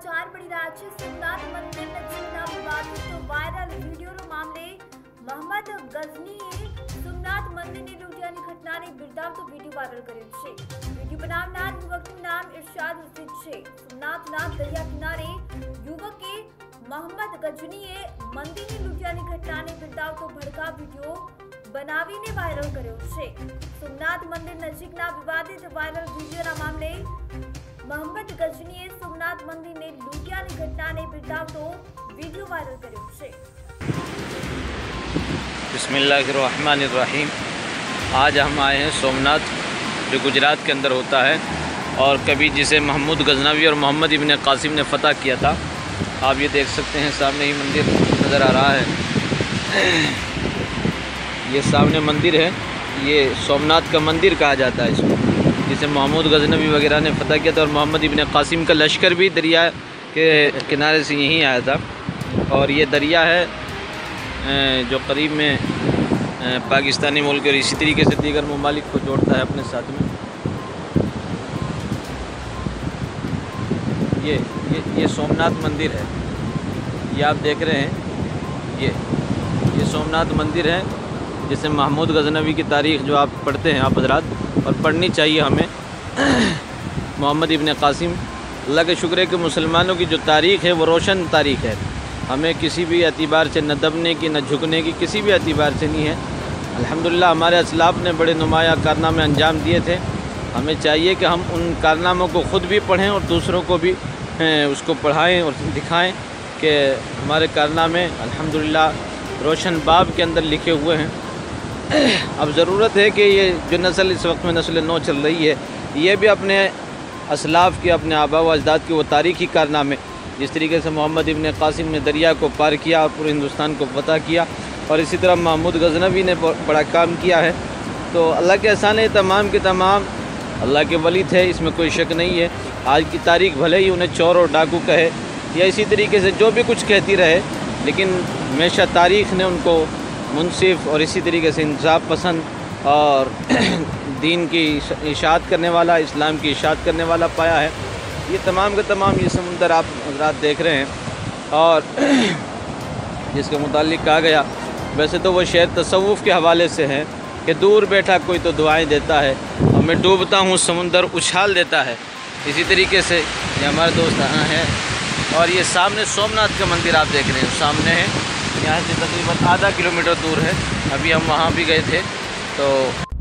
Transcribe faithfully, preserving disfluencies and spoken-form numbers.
સમાચાર મળી રહ્યા છે। સોમનાથ મંદિર નજીકના વિવાદિત વાયરલ વીડિયોનો મામલે મોહમ્મદ ગઝનીએ સોમનાથ મંદિરની લૂંટિયાની ઘટનાને બિરદાવતો વીડિયો વાયરલ કર્યો છે। વીડિયો બનાવનાર યુવકનું નામ ઇરશાદ હુસૈન છે। સોમનાથના દરિયા કિનારે યુવકે મોહમ્મદ ગઝનીએ મંદિરની લૂંટિયાની ઘટનાને બિરદાવતો ભડકા વીડિયો બનાવીને વાયરલ કર્યો છે। સોમનાથ મંદિર નજીકના વિવાદિત વાયરલ વીડિયોના મામલે મોહમ્મદ ગઝનીએ સોમનાथ मंदिर ने लूंटियानी घटना ने बिरदावतो वीडियो वायरल कर्यो छे। बिस्मिल्लाहिर्रहमानिर्रहीम। आज हम आए हैं सोमनाथ, जो गुजरात के अंदर होता है और कभी जिसे महमूद गजनवी और मोहम्मद इब्न कासिम ने फ़तह किया था। आप ये देख सकते हैं, सामने ही मंदिर नज़र आ रहा है। ये सामने मंदिर है, ये सोमनाथ का मंदिर कहा जाता है इसको, जिसे महमूद गजनवी वगैरह ने फ़तह किया था। और मोहम्मद इब्न कासिम का लश्कर भी दरिया के किनारे से यहीं आया था। और ये दरिया है जो करीब में पाकिस्तानी मुल्क और इसी तरीके से दीगर ममालिक को जोड़ता है अपने साथ में। ये ये ये सोमनाथ मंदिर है, ये आप देख रहे हैं। ये ये सोमनाथ मंदिर है, जिसे महमूद गजनवी की तारीख़ जो आप पढ़ते हैं आप हज़रात, और पढ़नी चाहिए हमें। मोहम्मद इब्न कासिम, अल्लाह के शुक्र है कि मुसलमानों की जो तारीख़ है वो रोशन तारीख़ है। हमें किसी भी एतबार से न दबने की न झुकने की किसी भी एतबार से नहीं है। अल्हम्दुलिल्लाह हमारे असलाफ़ ने बड़े नुमाया कारनामे अंजाम दिए थे। हमें चाहिए कि हम उन कारनामों को ख़ुद भी पढ़ें और दूसरों को भी उसको पढ़ाएँ और दिखाएँ कि हमारे कारनामे अल्हम्दुलिल्लाह रोशन बाब के अंदर लिखे हुए हैं। अब ज़रूरत है कि ये जो नस्ल इस वक्त में नस्ल नौ चल रही है, ये भी अपने असलाफ़ के, अपने आबा व अजदाद के वो तारीख़ी कारनामे, जिस तरीके से मोहम्मद इब्न कासिम ने दरिया को पार किया और पूरे हिंदुस्तान को फ़तह किया, और इसी तरह महमूद गजनवी ने बड़ा काम किया है। तो अल्लाह के एहसान है, तमाम के तमाम अल्लाह के वली थे, इसमें कोई शक नहीं है। आज की तारीख़ भले ही उन्हें चोर और डाकू कहे या इसी तरीके से जो भी कुछ कहती रहे, लेकिन हमेशा तारीख़ ने उनको मुनसिफ और इसी तरीके से इंसाफ पसंद और दीन की इशाअत करने वाला, इस्लाम की इशाअत करने वाला पाया है। ये तमाम के तमाम ये समुंदर आप रात देख रहे हैं, और जिसके मुतालिक कहा गया, वैसे तो वो शेर तसव्वुफ़ के हवाले से है कि दूर बैठा कोई तो दुआएं देता है और मैं डूबता हूँ समुंदर उछाल देता है। इसी तरीके से ये हमारे दोस्त यहाँ हैं। और ये सामने सोमनाथ का मंदिर आप देख रहे हैं, सामने है, यहाँ से तकरीबन आधा किलोमीटर दूर है। अभी हम वहाँ भी गए थे। तो